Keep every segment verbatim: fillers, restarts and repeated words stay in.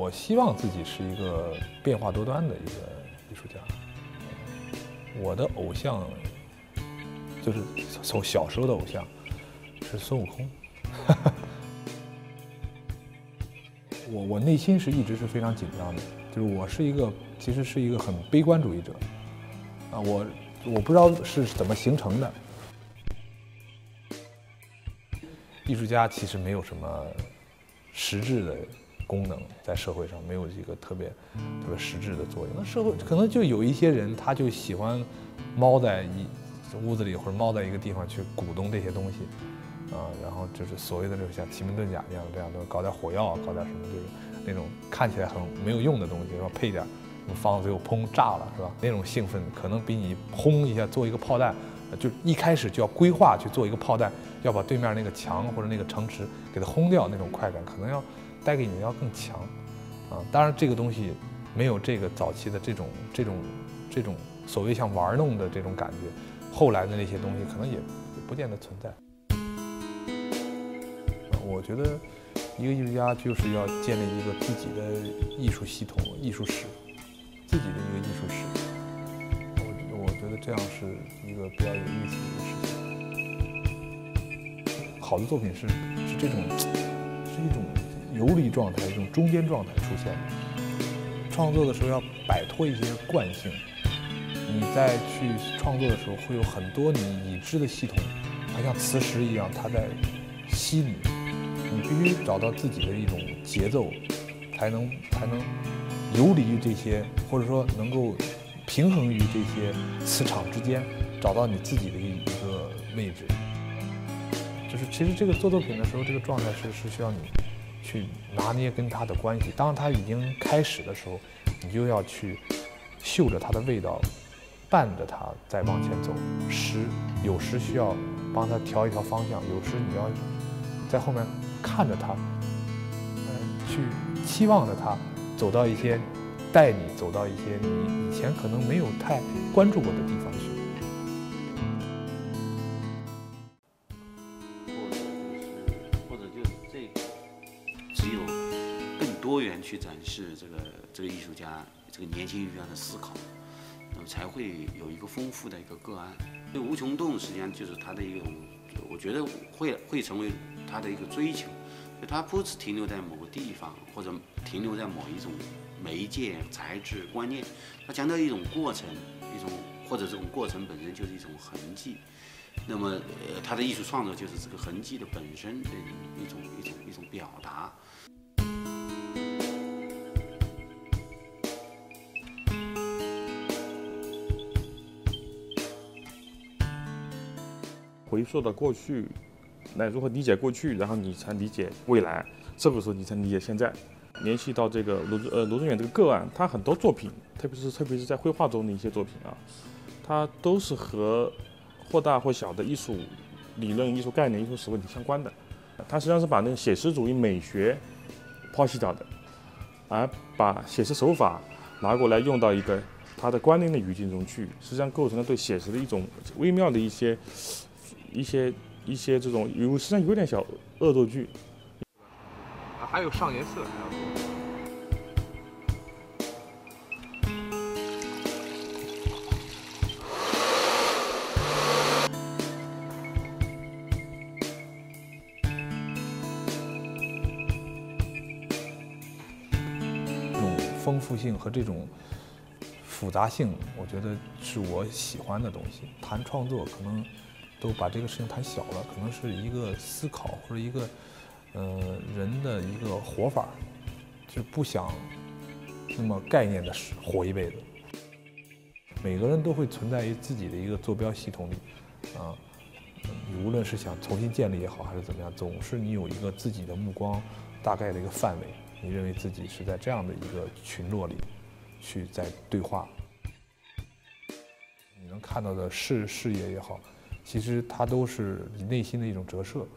我希望自己是一个变化多端的一个艺术家。我的偶像就是从小时候的偶像是孙悟空。我我内心是一直是非常紧张的，就是我是一个其实是一个很悲观主义者啊，我我不知道是怎么形成的。艺术家其实没有什么实质的功能，在社会上没有一个特别特别实质的作用。那社会可能就有一些人，他就喜欢猫在一屋子里或者猫在一个地方去鼓动这些东西。啊，然后就是所谓的这种像奇门遁甲一样这样的，搞点火药，搞点什么，就是那种看起来很没有用的东西，然后配点什么方子，最后砰炸了，是吧？那种兴奋可能比你轰一下做一个炮弹，就一开始就要规划去做一个炮弹，要把对面那个墙或者那个城池给它轰掉，那种快感可能要带给你的要更强。啊，当然这个东西没有这个早期的这种这种这种所谓像玩弄的这种感觉，后来的那些东西可能也也不见得存在。我觉得一个艺术家就是要建立一个自己的艺术系统、艺术史，自己的一个艺术史。我我觉得这样是一个比较有意思的一个事情。好的作品是是这种是一种游离状态、一种中间状态出现的。创作的时候要摆脱一些惯性，你在去创作的时候会有很多你已知的系统，它像磁石一样，它在吸你。你必须找到自己的一种节奏，才能才能游离于这些，或者说能够平衡于这些磁场之间，找到你自己的一个位置。就是其实这个做作品的时候，这个状态是是需要你去拿捏跟它的关系。当它已经开始的时候，你就要去嗅着它的味道，伴着它再往前走。时有时需要帮它调一调方向，有时你要在后面看着它，嗯、呃，去期望着它走到一些，带你走到一些你以前可能没有太关注过的地方去。 或者就是，或者就是这个，只有更多元去展示这个这个艺术家，这个年轻艺术家的思考，那么才会有一个丰富的一个个案。这无穷动实际上就是他的一种，我觉得会会成为他的一个追求。就它不是停留在某个地方，或者停留在某一种媒介、材质、观念，它强调一种过程，一种或者这种过程本身就是一种痕迹。那么，呃，他的艺术创作就是这个痕迹的本身的一种一种一种表达。 回溯到过去。那如何理解过去，然后你才理解未来，这个时候你才理解现在。联系到这个罗呃罗振远这个个案，他很多作品，特别是特别是在绘画中的一些作品啊，它都是和或大或小的艺术理论、艺术概念、艺术史问题相关的。他实际上是把那个写实主义美学抛弃掉的，而把写实手法拿过来用到一个他的观念的语境中去，实际上构成了对写实的一种微妙的一些一些。一些这种有实际上有点小恶作剧， 啊，还有上颜色，还要做。这种丰富性和这种复杂性，我觉得是我喜欢的东西。谈创作可能。都把这个事情谈小了，可能是一个思考或者一个，呃，人的一个活法，就不想那么概念的活一辈子。每个人都会存在于自己的一个坐标系统里，啊，你无论是想重新建立也好，还是怎么样，总是你有一个自己的目光，大概的一个范围，你认为自己是在这样的一个群落里去在对话。你能看到的视视野也好。其实它都是你内心的一种折射。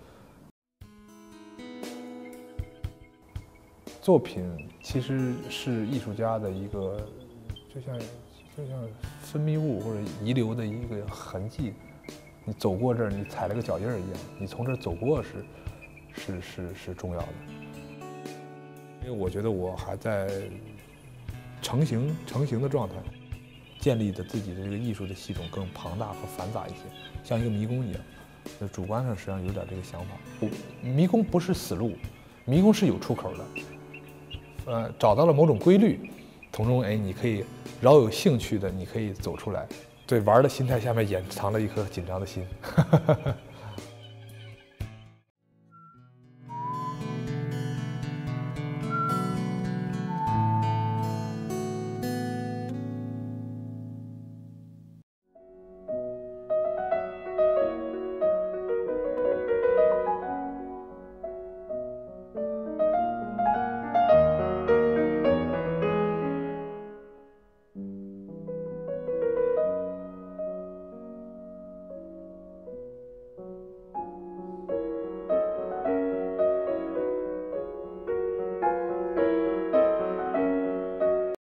作品其实是艺术家的一个，就像就像分泌物或者遗留的一个痕迹。你走过这儿，你踩了个脚印儿一样，你从这儿走过是是是是重要的。 因为我觉得我还在成型成型的状态，建立的自己的这个艺术的系统更庞大和繁杂一些，像一个迷宫一样。就主观上实际上有点这个想法。迷宫不是死路，迷宫是有出口的。呃，找到了某种规律，从中哎，你可以饶有兴趣的，你可以走出来。对玩的心态下面掩藏了一颗紧张的心。